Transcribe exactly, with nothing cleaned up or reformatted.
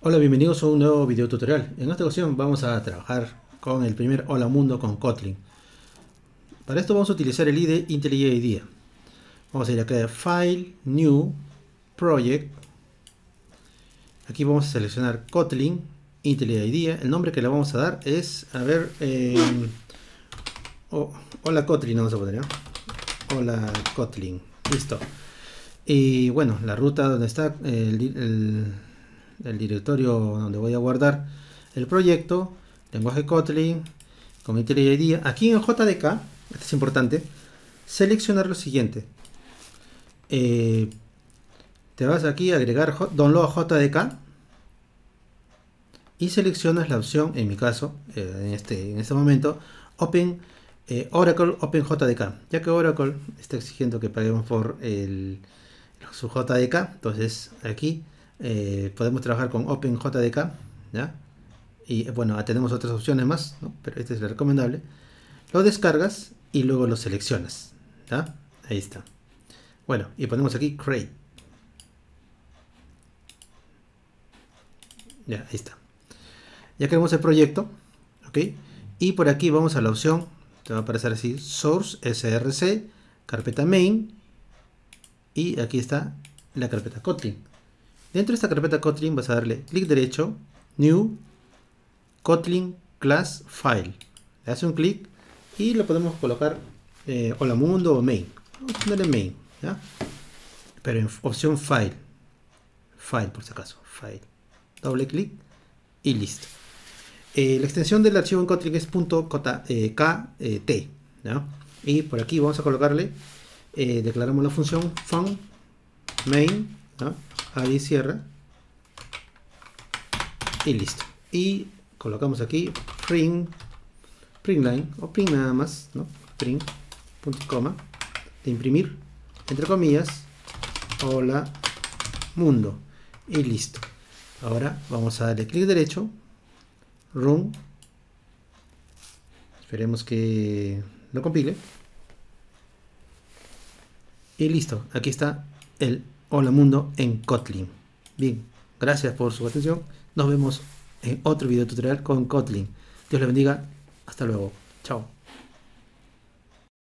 Hola, bienvenidos a un nuevo video tutorial. En esta ocasión vamos a trabajar con el primer Hola Mundo con Kotlin. Para esto vamos a utilizar el I D E IntelliJ IDEA. Vamos a ir acá a File, New, Project. Aquí vamos a seleccionar Kotlin, IntelliJ IDEA. El nombre que le vamos a dar es, a ver, eh, oh, Hola Kotlin vamos a poner, ¿no? Hola Kotlin, listo. Y bueno, la ruta donde está el, el el directorio donde voy a guardar el proyecto, lenguaje Kotlin, con IntelliJ IDEA. Aquí en el J D K, esto es importante, seleccionar lo siguiente. Eh, te vas aquí a agregar Download a J D K y seleccionas la opción, en mi caso, eh, en, este, en este momento, Open eh, Oracle Open J D K, ya que Oracle está exigiendo que paguemos por el, su J D K. Entonces aquí Eh, podemos trabajar con OpenJDK, ¿ya? Y bueno, tenemos otras opciones más, ¿no? Pero este es el recomendable. Lo descargas y luego lo seleccionas, ¿ya? Ahí está. Bueno, y ponemos aquí Create. Ya, ahí está. Ya creamos el proyecto, ¿ok? Y por aquí vamos a la opción, te va a aparecer así, Source, src, carpeta Main, y aquí está la carpeta Kotlin. Dentro de esta carpeta Kotlin vas a darle clic derecho, New, Kotlin Class File. Le hace un clic y le podemos colocar eh, Hola Mundo o Main. Vamos a ponerle Main, ¿ya? Pero en opción File. File por si acaso. File. Doble clic y listo. Eh, la extensión del archivo en Kotlin es .kt, ¿ya? Y por aquí vamos a colocarle, eh, declaramos la función fun main, ¿no? Ahí cierra y listo. Y colocamos aquí print, print line o print nada más, ¿no? Print, punto y coma, de imprimir, entre comillas, hola mundo, y listo. Ahora vamos a darle clic derecho, run, esperemos que lo compile, y listo. Aquí está el Hola Mundo en Kotlin. Bien, gracias por su atención. Nos vemos en otro video tutorial con Kotlin. Dios le bendiga. Hasta luego. Chao.